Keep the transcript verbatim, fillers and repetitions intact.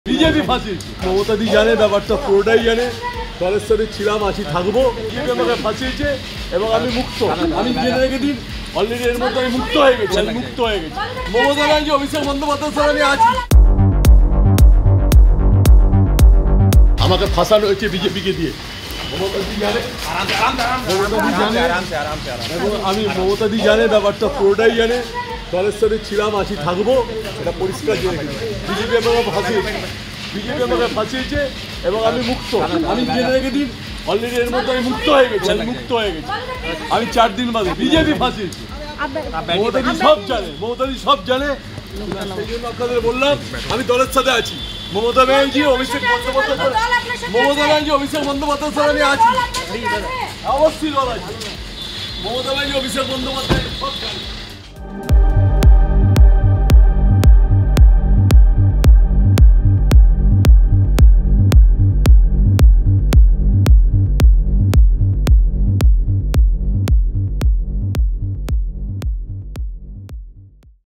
BJP ফাঁসিয়েছে। মমতাদি জানে ব্যাপারটা, পুরোটাই জানে। দলের সাথে ছিলাম, আছি, থাকবো। বিজেপি আমাকে ফাঁসিয়েছে এবং আমি মুক্ত। আমি জেনে রেখে দিন, অলরেডি এর মধ্যে আমি মুক্ত হয়ে গেছি। আমি মুক্ত হয়ে গেছি। মমতা ব্যানার্জি, অভিষেক বন্দ্যোপাধ্যায়ের সাথে আমি আছি। আমাকে ফাঁসানো হয়েছে বিজেপিকে দিয়ে। মমতাদি জানে, মমতাদি জানে এবং আমি মমতাদি জানে ব্যাপারটা, পুরোটাই জানে। দলের সাথে ছিলাম, আছি, থাকবো। এটা পরিষ্কার জেনে গেছি। বিজেপি আমাকে ফাঁসিয়েছে। বিজেপি আমাকে ফাঁসিয়েছে এবং আমি মুক্ত। আমি জেনে রেখে দিন, অলরেডি এর মধ্যে আমি মুক্ত হয়ে গেছি। আমি মুক্ত হয়ে গেছি। আমি চার দিন বাদে বিজেপি ফাঁসিয়েছে। মমতাদি সব জানে, মমতাদি সব জানে। সেই জন্য আপনাদের বললাম আমি দলের সাথে আছি। মমতা ব্যানার্জি, অভিষেক বন্দ্যোপাধ্যায়, মমতা ব্যানার্জি, অভিষেক বন্দ্যোপাধ্যায়ের সাথে আমি আছি। অবশ্যই দল আছে। মমতা ব্যানার্জি, অভিষেক বন্দ্যোপাধ্যায় সব জানে।